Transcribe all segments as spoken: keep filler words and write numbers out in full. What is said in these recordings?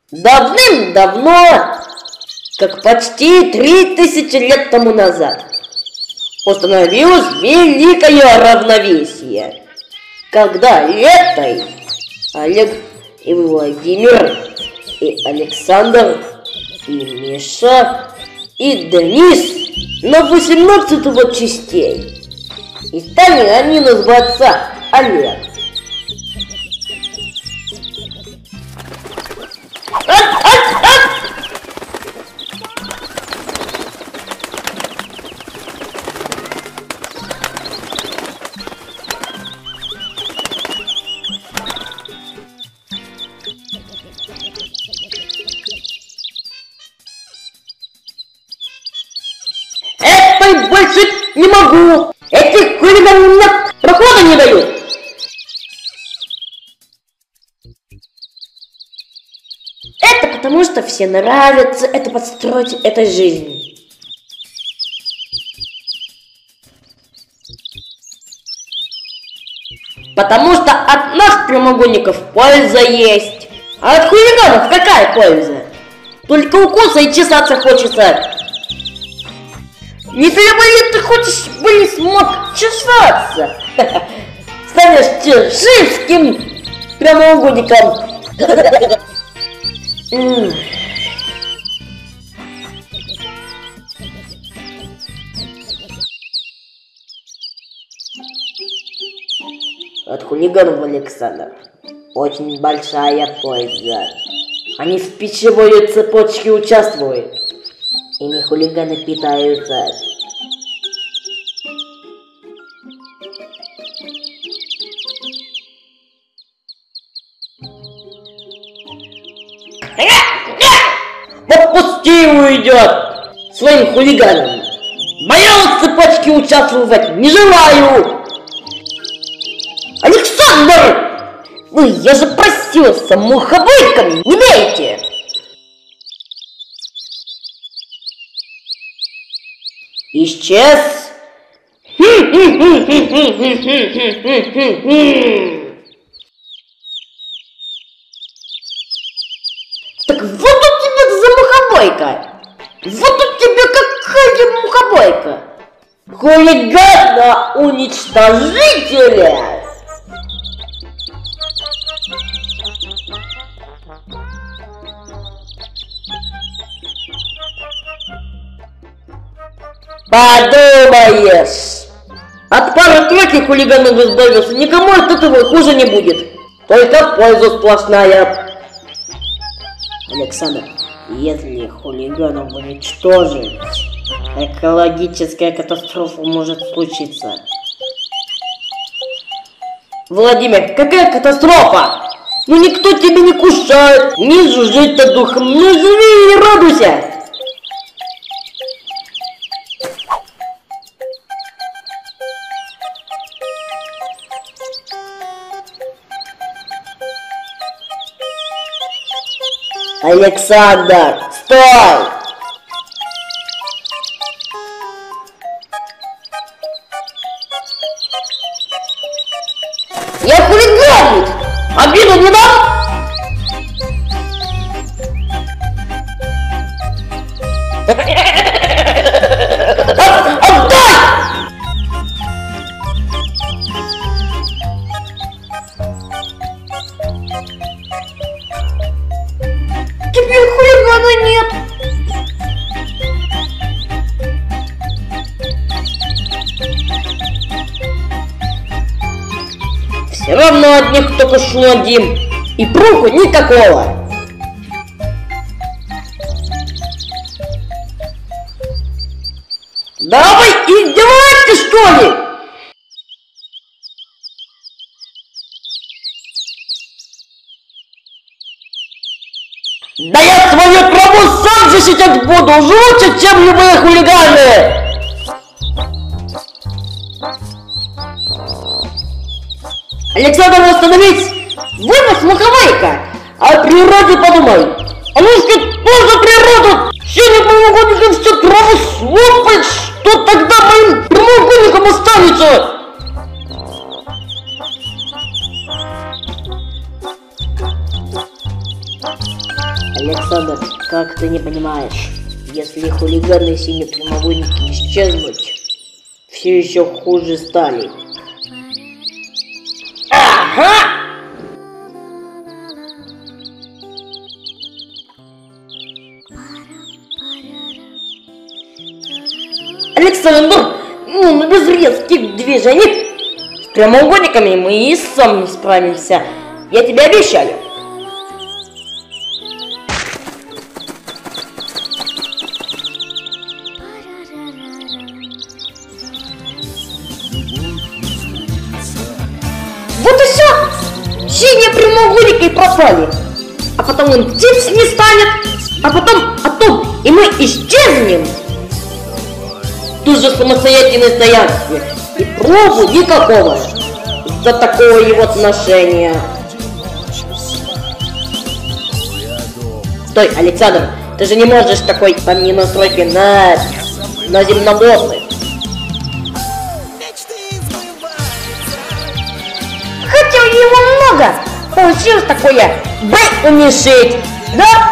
Давным-давно, как почти три тысячи лет тому назад, установилось великое равновесие, когда Летой, Олег и Владимир, и Александр, и Миша, и Денис на восемнадцать вот частей. И стали они называться Олег. Это больше не могу! Этих хулиганов мне прохода не дают! Это потому, что все нравится это подстроить этой жизни. Потому что от нас, прямоугольников, польза есть. А от хулиганов какая польза? Только укуса и чесаться хочется. Если бы ты хочешь, бы не смог чесаться. Станешь чеширским прямоугольником. От хулиганов, Александр, очень большая польза. Они в пищевой цепочке участвуют. Ими хулиганы питаются. Вот пусти уйдет своим хулиганом. Моя цепочке участвовать не желаю. Александр! Ну я же просился мухобойками, не бейте! Исчез. Так вот у тебя за мухобойка. Вот у тебя какая мухобойка. Хулигана уничтожителя. Подумаешь! От пары-тройки хулиганов избавился, никому от этого хуже не будет. Только польза сплошная. Александр, если хулиганов уничтожить, экологическая катастрофа может случиться. Владимир, какая катастрофа? Ну никто тебя не кушает, не жужжит-то духом, ну живи и радуйся. Александр, стой! Я хулиганит! Обиду не дам? Отдай! Теперь хулигана нет. Все равно от них только шло Дим. И проку никакого. Давай, издеваешься, что ли? Да я свою траву сам защищать буду, лучше, чем любые хулиганы! Александр, остановись! Вынос мухобойка! О природе подумай! А ну что тоже природу! Сильно прямоугольником всю траву слопать! Что тогда моим прямоугольником останется? Александр, как ты не понимаешь, если хулиганы синие прямоугольники исчезнут, все еще хуже стали. Ага! Александр, ну, ну без резких движений. С прямоугольниками мы и сам не справимся. Я тебе обещаю. Вот и все! Синие прямоугольники пропали. А потом он птиц не станет. А потом атом, и мы исчезнем. Тут же самостоятельное стоянство. И пробу никакого. За такое его отношение. Стой, Александр, ты же не можешь такой там не настройки на, на земноводных. Хотя у него много. Получилось такое Б уменьшить, да?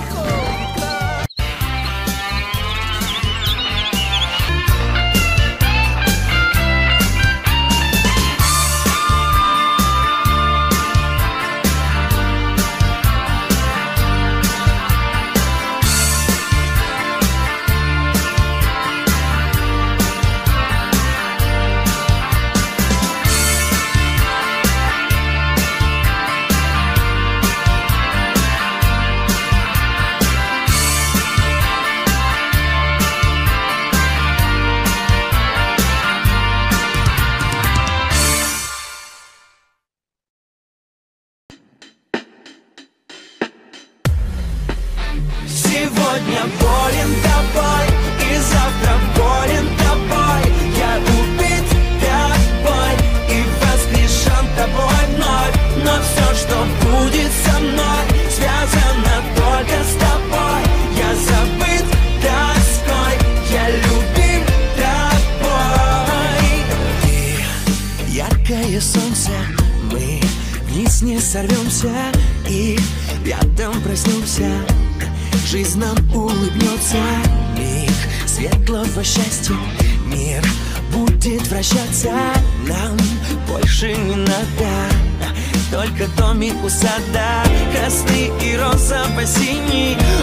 Сегодня болен тобой, и завтра болен тобой. Я убит тобой и воскрешен тобой вновь. Но все, что будет со мной, связано только с тобой. Я забыт тоской, я любим тобой. Ты яркое солнце, мы вниз не сорвемся и рядом проснемся. Жизнь нам улыбнется, миг светлого счастья, мир будет вращаться. Нам больше не надо, только домик у сада, красный и розово-синий.